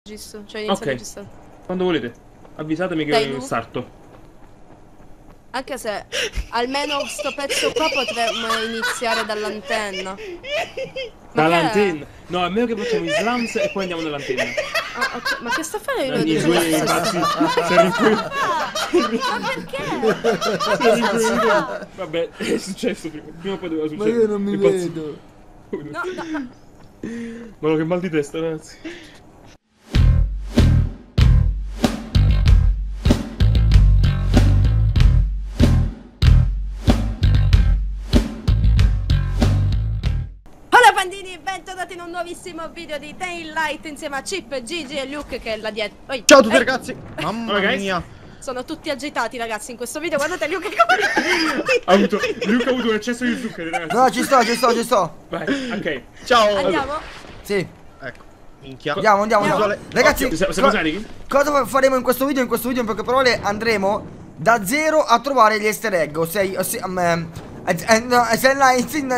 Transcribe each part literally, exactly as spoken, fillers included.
Registro, cioè inizio a registrare. Quando volete, avvisatemi che Dai, starto. Anche se almeno sto pezzo qua potremmo iniziare dall'antenna. Dall'antenna? No, è meglio che facciamo i slams e poi andiamo nell'antenna. Ah, okay. Ma che sta a fare? Dai, due, due, ragazzi, sei rincoglionito. Ma perché? Sei rincoglionito. Vabbè, è successo prima. Prima o poi doveva succedere. Ma io non mi vedo. No, no, no. Ma che mal di testa, ragazzi. Bandini, bentornati in un nuovissimo video di Daylight insieme a Chip, Gigi e Luke che è là dietro. Oi. Ciao a tutti, Ehi. ragazzi. Mamma mia. Sono tutti agitati, ragazzi, in questo video. Guardate Luke come... ha avuto, Luke ha avuto un eccesso di zuccheri, ragazzi. No, ci sto, ci sto, ci sto. Vai, ok. Ciao. Andiamo? Sì. Ecco. Minchia. Andiamo, andiamo, andiamo. Ragazzi, Occhio, siamo carichi? Cosa faremo in questo video? In questo video in poche parole andremo da zero a trovare gli easter egg. O sei, o sei, um, insieme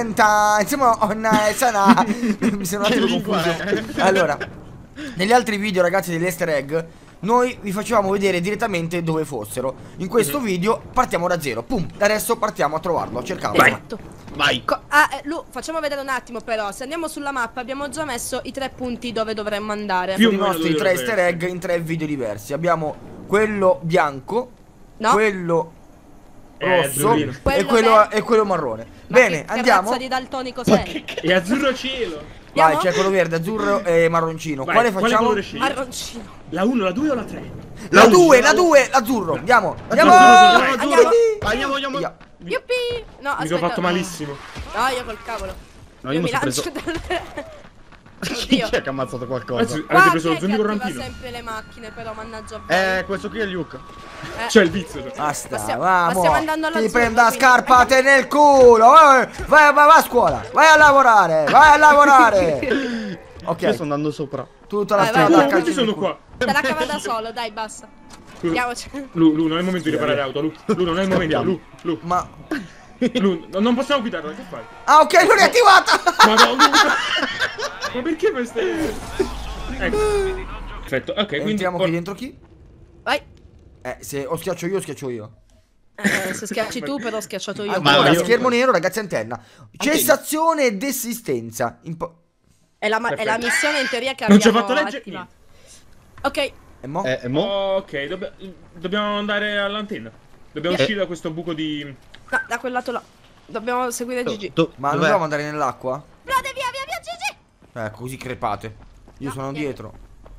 mi sono un attimo confuso. Allora, negli altri video, ragazzi, degli easter egg noi vi facevamo vedere direttamente dove fossero. In questo mm-hmm. video partiamo da zero. Pum, adesso partiamo a trovarlo, a cercarlo. Esatto. Vai. Ah, eh, Lu, facciamo vedere un attimo però. Se andiamo sulla mappa abbiamo già messo i tre punti dove dovremmo andare. Più i nostri tre easter egg in tre video diversi. Abbiamo quello bianco, no, quello rosso eh, quello e, quello, e quello marrone. Ma bene, che andiamo. Che di daltonico sei? E azzurro cielo. Vai, c'è quello verde, azzurro e marroncino. Vai, quale facciamo? Quale marroncino. La uno, la due o la tre? La due, la due, l'azzurro. Andiamo. Andiamo. Andiamo. Andiamo, andiamo. Yuppi. No, aspetta. Mi ho fatto malissimo. No, io col cavolo. No, io, io mi sono preso... Dal... Chi è che ha ammazzato qualcosa? Anzi, avete preso lo zombie con rampino? sempre le macchine però, mannaggia. Eh, questo qui è Luke. Eh. C'è il vizio. Basta, ma stiamo, vamo. ma stiamo andando alla Ti zona, prenda quindi... scarpate nel culo. Vai, vai, vai a scuola. Vai a lavorare. Vai a lavorare. Ok. Io sto andando sopra. Tutta la vai, strada. Vai, quanti sono qua? Te la cava da solo, dai, basta. Andiamoci. Lu, Lu, non è il momento di riparare auto, Lu. Lu, non è il momento, Lu, Lu. Ma... Lu, non possiamo guidarla, che fai? Ah, ok, non è attivata. Ma no, Lu. Ma perché queste... Ecco. Perfetto, ok, quindi... Entriamo qui dentro chi? Vai. Eh, se o schiaccio io o schiaccio io. Eh, se schiacci tu però ho schiacciato io. Allora, io... schermo nero, ragazzi, antenna. Cessazione e desistenza. È la, è la missione in teoria che non abbiamo ci ha fatto leggere. Ok. E mo? Eh, e mo? Oh, ok, dobb dobbiamo andare all'antenna. Dobbiamo eh. uscire da questo buco di... No, da quel lato là. Dobbiamo seguire Gigi. Tu, Ma non dobbiamo andare nell'acqua? Brate, via, via, via, Gigi! Eh, così crepate. Io no, sono niente. dietro.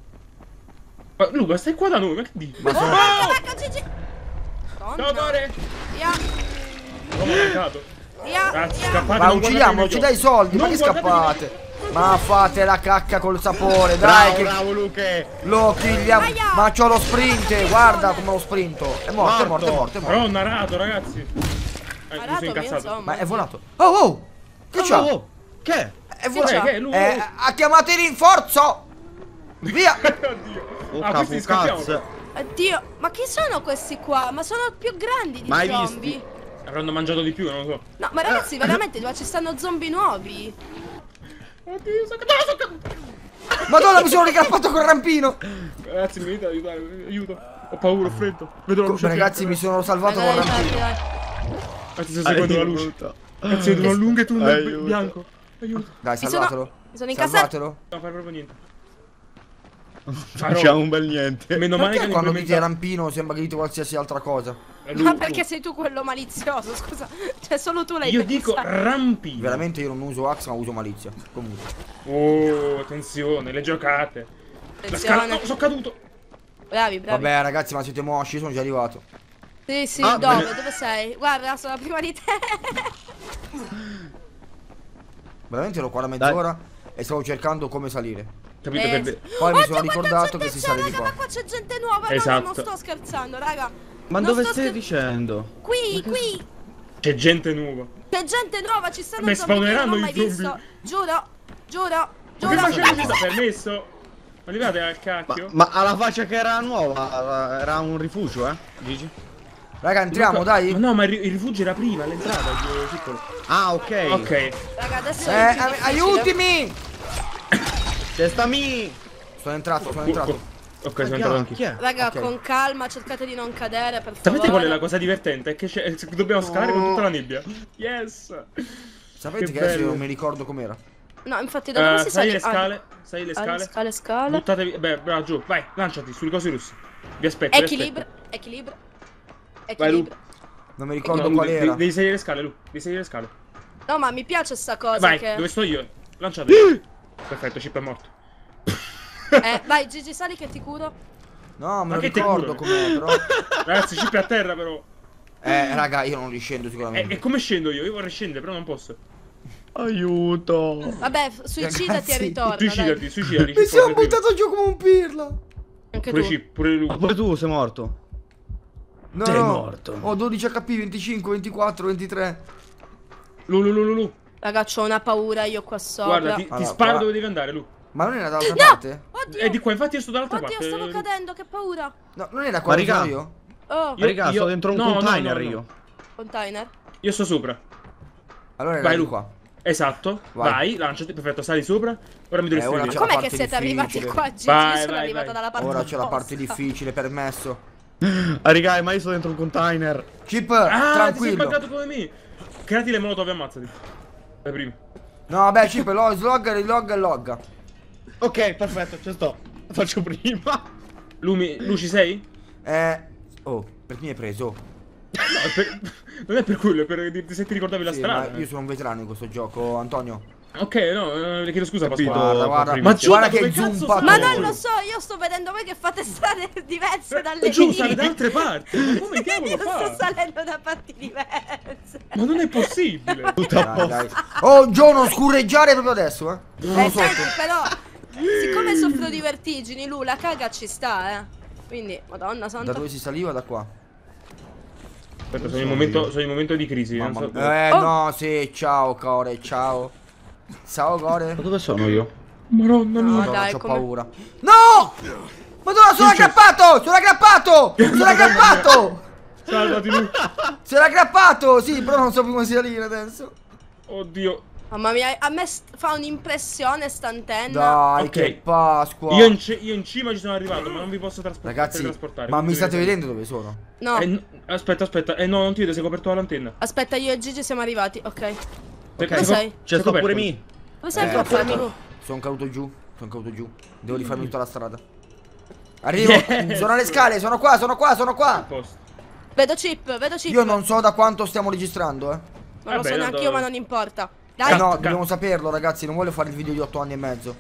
Ma Luca, stai qua da noi, ma che dici? Ma sono... Oh, ecco, Gigi! Ciao, Dore! Via! L'ho mancato. Via! Ragazzi, via. scappate. Ma uccidiamolo, ci dai i soldi, non ma che scappate? Ma fate la cacca col sapore, dai, bravo, che... bravo, Luke! Lo kigliamo. Ma c'ho lo sprint, guarda come lo sprinto. È morto, è morto, è morto, è morto. Però ho narato, ragazzi. Eh, mi sono incazzato. Ma è volato. Oh, oh! Che c'ha? Oh, oh. Che? È volato. Che, che, eh, ha chiamato il rinforzo! Via! Oddio. Oh, ah, questi cazzo. Oddio, ma chi sono questi qua? Ma sono più grandi di Mai zombie. visti? Avranno mangiato di più, non lo so. No, ma ragazzi, veramente, qua ci stanno zombie nuovi. Oddio, sono caduto, sono caduto. Madonna, mi sono rigrappato col rampino. Ragazzi, mi dite aiutare, aiuto. Ho paura, ho freddo. Vedo la luce. Ragazzi, mi sono salvato col rampino. Ragazzi, sto seguendo la luce. Ragazzi, vedo un lungo tunnel bianco. Aiuto. Dai, salvatelo. Mi sono incazzato. Non fare proprio niente. Facciamo un bel niente. Meno male che quando dite rampino sembra che dite qualsiasi altra cosa. Ma perché sei tu quello malizioso, scusa. Cioè solo tu l'hai Io dico rampino. Veramente io non uso axe, ma uso malizia. Comunque. Oh, attenzione, le giocate. La scala, no, sono caduto. Bravi, bravi. Vabbè ragazzi, ma siete mosci, sono già arrivato. Sì, sì, ah, dove? beh. Dove sei? Guarda, sono prima di te. Veramente ero qua da mezz'ora e stavo cercando come salire. Capito? Eh, Per... Poi oh, mi sono ricordato che si sale raga, di qua. Ma qua c'è gente nuova, esatto. no, non sto scherzando, raga. Ma non dove sto stai scher dicendo? Qui, qui. C'è gente nuova. C'è gente nuova, ci stanno Beh, zombie che non ho spawneranno mai i zombie. visto. Giuro, giuro, Ma che giuro. facendo? Mi sta permesso? Ma arrivate al cacchio? Ma, ma alla faccia che era nuova, era un rifugio, eh? Gigi? Raga, entriamo, Luca, dai. Ma no, ma il rifugio era prima, all'entrata, il piccolo. Ah, ok. Ok. Raga, adesso Eh, è più aiutimi! Testami! Sono entrato, sono entrato. Ok, sono entrato anche. Chi è? Raga, Ok. con calma, cercate di non cadere, per favore. Sapete qual è la cosa divertente? È che c'è- dobbiamo scalare con tutta la nebbia. Yes! Sapete Che che, adesso io bello. non mi ricordo com'era? No, infatti, da dove Eh, si sali sale? le scale, sali le Ah, scale. scale, scale. Buttatevi, beh, bravo, giù, vai, lanciati sulle cose russe. Vi aspetto, vi Equilibrio, aspetto. equilibrio. Vai, Lu. Equilibrio. Non mi No, ricordo Lu, qual devi, era. devi salire le scale, Lu, devi salire le scale. No, ma mi piace sta cosa Vai, che... dove sto io? Lanciatevi. Perfetto, Chip è morto. Eh, vai, Gigi, sali che ti curo. No, me Ma lo che te ricordo curo? com'è, però. Ragazzi, Chip è a terra però. Eh, raga, io non riscendo E, sicuramente. e come scendo io? Io vorrei scendere, però non posso. Aiuto. Vabbè, suicidati Ragazzi, e ritorna, Suicidati, dai. suicidati. Mi Chip, sono vai prima. buttato giù come un pirla. Anche Pure tu. Chip, pure Lu. Ma pure tu sei morto. No, Sei no. morto. Ho dodici H P, venticinque, ventiquattro, ventitré. Lu, Lu, Lu, Lu, Lu. Raga, c'ho una paura io qua sopra. Guarda, ti, ti Allora, sparo qua- dove devi andare, Lu. Ma non era dall'altra parte? Oddio! E di qua, infatti io sto dall'altra Oddio, parte. stavo cadendo, che paura. No, non era qua Ma dove raga. sono io? Oh, Io- Raga, sto dentro un no, no, container no, no. io. container. Io sto sopra. Allora era Vai, di Lu. qua. Esatto. Vai. Vai, lanciati, perfetto, sali sopra. Ora mi dovresti Eh, ora vedere. c'è la Com'è che parte siete arrivati difficile. qua, Gigi? Vai, io sono vai, arrivata vai. dalla parte Ora c'è la opposta. parte difficile, permesso. Ah, raga, ma io sto dentro un container. Chip, Ah, ti sei tranquillo. buggato come me. Creati le molotov e ammazzati. Vai prima. No, vabbè, Chip, lo slogga, rilogga e logga. Ok, perfetto, ci sto. Faccio prima. Lu, mi- Lu, ci sei? Eh... Oh, perché mi hai preso? No, è per- non è per quello, è per dirti se ti ricordavi la Sì, strada. ma io sono un veterano in questo gioco, Antonio. Ok, no, eh, le chiedo scusa, Capito. Pasquale. Guarda, guarda, prima. Ma giù, guarda dove che cazzo zumpa. sei? Ma No. non lo so, io sto vedendo voi che fate strade diverse dalle Eh, giù, mie. sale da altre parti. Ma come diavolo Io sto fa? salendo da parti diverse. Ma non è possibile. Tutto a Dai, posto. dai. Oh, Gio, non scurreggiare proprio adesso, eh. Non Eh, lo so. senti, però, siccome soffro di vertigini, Lu, la caga ci sta, eh. Quindi, madonna Da santa. dove si saliva? Da qua. Aspetta, sono in momento, sono in momento di crisi. Mamma non so- mia. Eh, Oh. no, sì, ciao, Core, ciao. Ciao, Core. Ma dove sono io? Madonna mia. No, Madonna, dai, c'ho come- paura. No! Madonna, sono aggrappato! Sono aggrappato! Sono aggrappato! Salvati, Lu. Sono aggrappato! Sì, però non so più come salire adesso. Oddio. Mamma mia, a me st- fa un'impressione sta antenna. Dai, Ok. che Pasqua. Io in, ce- io in cima ci sono arrivato, ma non vi posso traspor- Ragazzi, trasportare. ma mi quindi state dovete- vedendo dove sono? No, Eh, no, aspetta, aspetta. Eh no, non ti vedo, sei coperto dall'antenna. aspetta, io e Gigi siamo arrivati, ok. Sei- Dove sei? C'è sto coperto. pure me. Dove sei Eh, tu a farmi Lu? Sono caduto giù. Sono caduto giù. Devo rifarmi tutta la strada. Arrivo. Yes. Sono alle scale, sono qua, sono qua, sono A qua. posto. Vedo Chip, vedo Chip. Io non so da quanto stiamo registrando, eh. Non lo Vabbè, so neanche tanto- io, ma non importa. Eh Dai, no, Ca- dobbiamo saperlo, ragazzi. Non voglio fare il video di otto anni e mezzo.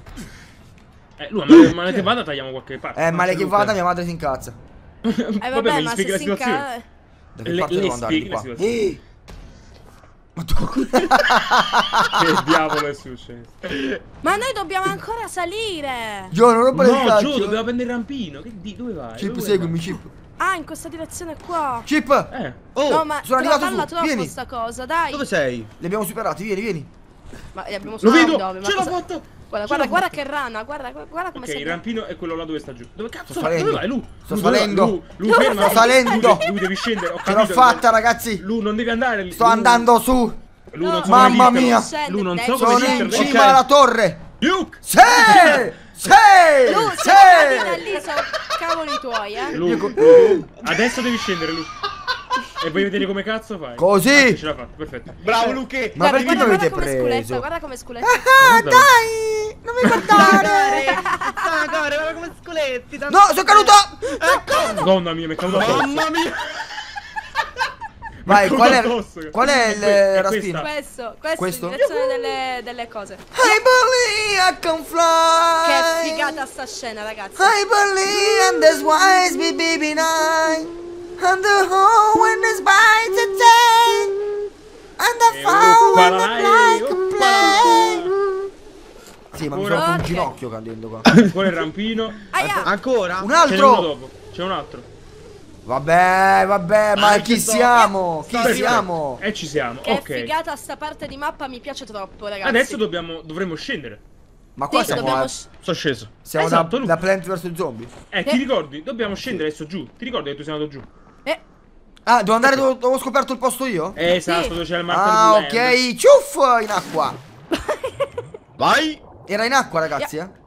Eh, Lu, ma male che vada tagliamo qualche parte. Eh, male Faccio che Lu, vada, dai. mia madre si incazza. eh, Vabbè, vabbè, ma gli ma spieghi se la si situazione. inca... Da che Le- parte le devo andare? Di spieghi la qua. situazione. Eh. Ma tu... Che diavolo è successo? Ma noi dobbiamo ancora salire. Gio, non rompere il No, cacchio. giù, dobbiamo prendere il rampino. Che di, dove vai? Chip, Dove seguimi, vai? Chip. Ah, in questa direzione qua. Chip, Eh. Oh, no, ma sono arrivato balla su, troppo vieni. sta cosa, dai. dove sei? li abbiamo superati, vieni, vieni. Ma li abbiamo Lo superati vedo! dove? Ma Ce l'ho cosa- fatta! Guarda, Ce guarda, l'ho guarda fatta. che rana, guarda, guarda, guarda come Ok, sei. il rampino è quello là dove sta giù. Dove cazzo Sto vai? salendo. Dove vai, Lu? Sto Lu, dove vai? salendo. Lu, Lu, Sto fermati. salendo. Lu, Lu, devi scendere. Ho Ce l'ho capito. fatta, ragazzi. Lu, non devi andare lì. Sto Lu, andando su. Lu, non so Mamma come mia. dirtelo. Lu, non so Sono come Sono in dirtelo. cima Ok. alla torre. Luke! Sì! Sì! Lu, se cadi da Sì! lì sono cavoli tuoi, eh. Lu, Lu, adesso devi scendere, Lu. E vuoi vedere come cazzo fai? Così. Ah, ce l'ha fatta, perfetto. Bravo Luche. Ma Guarda, perché mi guarda, avete guarda come sculetta, preso? guarda come sculetta. Ah, Guarda. dai! Non mi guardare! Ah, guarda come scoletti. No, sono caduto! Madonna mia, mi è caduto addosso. Mamma mia. Vai, Mi è qual è, caduto addosso. qual è il È raspino? questa. Questo, questo, Questo? in direzione delle, delle cose. I believe I can fly. Che figata sta scena, ragazzi. I believe and this wise be baby night. And the home when this bites a day. And the E fall when the oppalai, blind can play. oppalai. Sì, ma mi Ora- sono un Ok. ginocchio cadendo qua. Quello è il rampino. Aia, Ancora? Un Ce n'è uno altro! dopo. C'è un altro. Vabbè, vabbè, ma Ah, chi ci sto. siamo? Chi Perfetto. siamo? E ci siamo, che ok. figata sta parte di mappa, mi piace troppo, ragazzi. Adesso dobbiamo, dovremo scendere. Ma qua Sì, siamo, dobbiamo a- sc- Sono sceso. siamo Esatto, da, Lu. da Plant versus Zombie. Eh, ti ricordi? Dobbiamo scendere adesso giù. Ti ricordi che tu sei andato giù? Eh, Ah, devo andare dove, dove ho scoperto il posto io? Eh, esatto, Sì. dove c'è il marker Ah, Land. ok, ciuff, in acqua. Vai. Era in acqua, ragazzi, eh?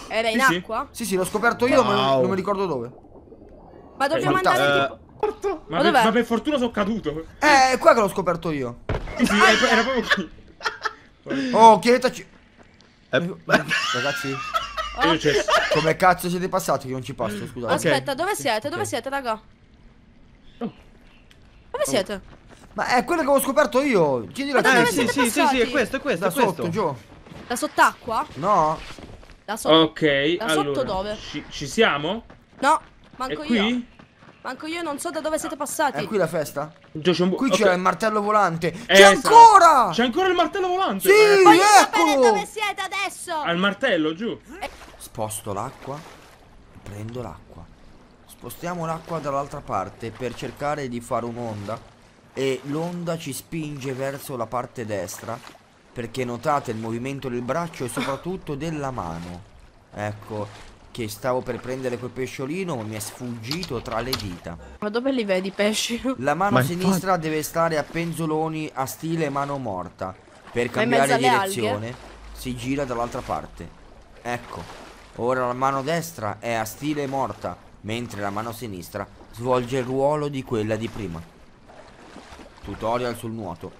Era in Sì, sì. acqua? Sì, sì, l'ho scoperto io, ma non- Wow. non mi ricordo dove. Ma dobbiamo fantastico. andare tipo... Ma, Ma per, dov'è? ma per fortuna sono caduto. Eh, è qua che l'ho scoperto io. Sì, sì, era, era proprio qui. Oh, chiedeteci. Eh, Ragazzi, Io c'è. come cazzo siete passati che non ci passo, scusate. Aspetta, dove siete? Dove Ok. siete, raga? Oh. Dove siete? Ma è quello che avevo scoperto io. Chiedilo a Ma dove Eh, te. sì, siete sì, sì, sì, passati? è questo, è questo, Da è questo. sotto, giù. Da sott'acqua? No? Da sotto? Ok, Da sotto allora. dove? Ci, ci siamo? No, È manco qui? io. Manco io non so da dove siete passati. È qui la festa? Già c'è un bu- Qui ok. c'era il martello volante. Eh, C'è esatto. ancora! C'è ancora il martello volante. Sì! Eh, Voglio sapere eccolo! dove siete adesso. Al martello, giù. Sposto l'acqua. Prendo l'acqua. Spostiamo l'acqua dall'altra parte per cercare di fare un'onda. E l'onda ci spinge verso la parte destra. Perché notate il movimento del braccio e soprattutto della mano. Ecco. Che stavo per prendere quel pesciolino, ma mi è sfuggito tra le dita. Ma dove li vedi i pesci? La mano Ma sinistra deve stare a penzoloni a stile mano morta. Per Ma in mezzo cambiare alle direzione si gira dall'altra parte. Ecco. Ora la mano destra è a stile morta, mentre la mano sinistra svolge il ruolo di quella di prima. Tutorial sul nuoto.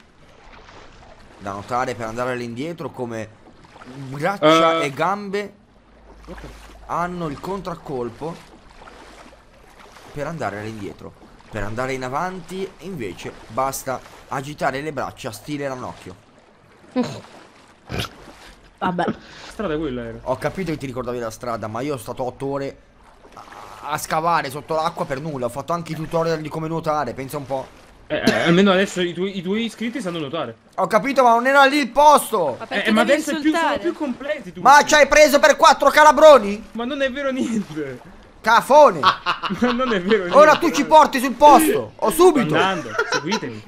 Da notare per andare all'indietro come braccia Uh. e gambe hanno il contraccolpo per andare all'indietro. Per andare in avanti invece basta agitare le braccia stile ranocchio. Vabbè. Strada quella era. Ho capito che ti ricordavi la strada, ma io ho stato otto ore a, a scavare sotto l'acqua per nulla. Ho fatto anche i tutorial di come nuotare, pensa un po'. Eh, eh, almeno adesso i tuoi, i tuoi iscritti sanno nuotare. Ho capito, ma non era lì il posto. Ma Eh, perché eh, ma devi adesso è più, sono insultare? più completi tutti. Ma ci hai preso per quattro calabroni? Ma non è vero niente. Cafone. Ma non è vero niente. Ora tu ci porti sul posto. O Sto subito. andando, seguitemi.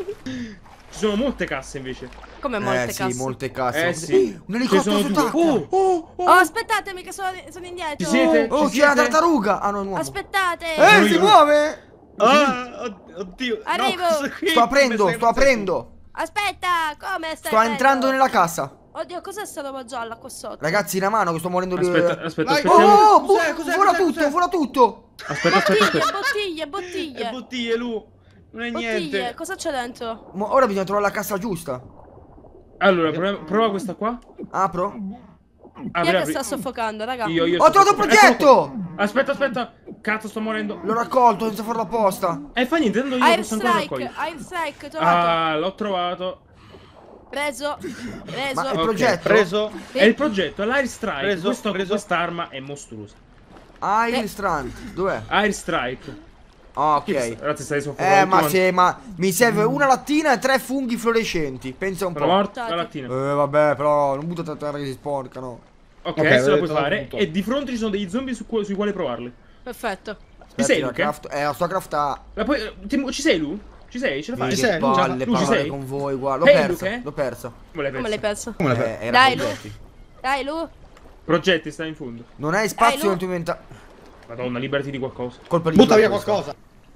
Ci sono molte casse invece. Come molte Eh sì, casse. molte casse. Eh sì. Un Ce elicottero sono due. sott'acqua. Oh, oh, oh. Oh, aspettatemi che sono, sono indietro. Ci siete? Oh, Ci c'è una siete? tartaruga. Ah no, è nuovo. Aspettate. Eh, Noi- si muove. Ah, od- oddio. Arrivo. No, questo qui Sto aprendo, come sto stai- aprendo. Aspetta, come stai Sto aprendo? entrando nella cassa. Oddio, cos'è sta roba gialla qua sotto? Ragazzi, una mano che sto morendo di... Aspetta, aspetta, Vai, aspettiamo. Oh, Cos'è, bu- cos'è, vola cos'è, tutto, cos'è? vola tutto. Aspetta, aspetta, Bottiglie, aspetta. bottiglie, E bottiglie. bottiglie, Lu. Non è Bottiglie, niente. cosa c'è dentro? Mo- ora bisogna trovare la cassa giusta. Allora, prova, prova questa qua. Apro. Chi è Apri, che apri. sta soffocando, raga? Io, io Ho sto trovato un soffocando. progetto. Eccolo qua. Aspetta, aspetta. Cazzo, sto morendo. L'ho raccolto senza farlo apposta. Eh, fa niente, tanto io Air posso ancora Strike, raccogliere. Air Strike, trovato. Ah, l'ho trovato. Preso, preso. Ma il Ok, progetto? Preso. È il progetto, l'Air Strike. Preso, Questo- preso. Quest'arma è mostruosa. Air Eh. Strand. Dov'è? Air Strike. Ah, Chi ok. Grazie, stai soffocando. Eh, ma tutti se, ma mi serve una lattina e tre funghi fluorescenti. Pensa un Sono po'. morto la lattina. Eh, vabbè, però non buttate a terra che si sporcano. Ok, Ok, adesso la avevo puoi detto fare. tutto. E di fronte ci sono degli zombie su cu- sui quali provarli. Perfetto. Ci sei, la Luca? craft- Eh, la sua craft La puoi- eh, ti- ci sei, Lu? Ci sei? Ce la fai? Ci Che sei? palle Lu, ci parlare sei? con voi, guarda. L'ho Hey, persa, Luca? l'ho persa. Come l'hai Come l'hai persa? perso? Come la Eh, fai? era Dai, Lu. progetti. Dai, Lu. Progetti, sta in fondo. Non hai spazio Lu. nel tuo inventario. Madonna, liberati di qualcosa. Colpa di Butta Luca via questa. qualcosa.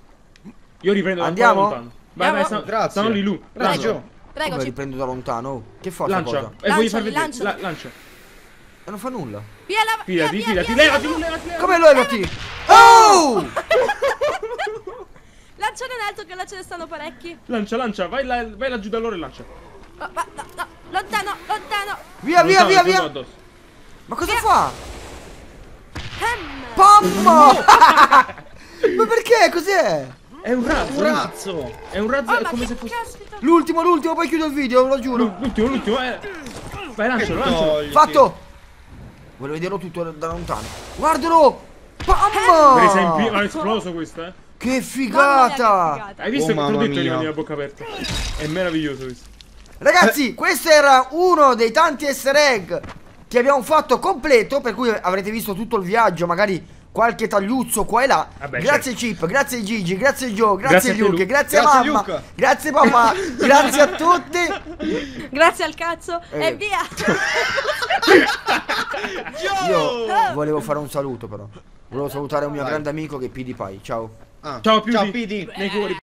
Io riprendo da Andiamo? qua lontano. Vai, vai, Andiamo? stanno, Grazie. stanno lì, Lu. Grazie. Lancia. Prego, Come ci... riprendo da lontano? Oh, che fa sta Lancia. cosa? E voglio Lanciali, far vedere. lanciali. La- lancia. E non fa nulla. Via la... via, Fidati, via, fidati. via, Levati, via. Lu, levati, levati. Come lo levati? Oh! Lanciane in alto che là ce ne stanno parecchi. Lancia, lancia. Vai, là, vai laggiù da loro e lancia. Oh, va, no, no, lontano, lontano. Via, via, Lontano, via, il giorno via. addosso. Ma cosa fa? Ehm. Pommo! Ma perché? Cos'è? È un razzo. Un Lu. razzo. È un razzo, Oh, è ma come che se fosse. caspita. L'ultimo, l'ultimo, poi chiudo il video, lo giuro. Lu, L'ultimo, l'ultimo. eh. Vai, lancialo, lancialo. Togliti. Fatto! Volevo vederlo tutto da lontano. Guardalo! Per Pommo! esempio, ma è esploso questo, eh. Che Mamma mia, che figata! figata. Hai visto Oh, che te l'ho mamma detto io mia. con la bocca aperta? È meraviglioso questo. Ragazzi, questo era uno dei tanti easter egg che abbiamo fatto completo, per cui avrete visto tutto il viaggio, magari qualche tagliuzzo qua e là. Vabbè, Grazie Chip, grazie Gigi, grazie Joe, Grazie grazie a te, Luke, Luca. grazie, Grazie, mamma, Luca. grazie papà, grazie a tutti. Grazie al cazzo Eh. e via. Io volevo fare un saluto però. Volevo salutare un mio Vai. grande amico che è PewDiePie. Ciao. Ah. Ciao, Piudi. Ciao, Pidi. Nei cuori.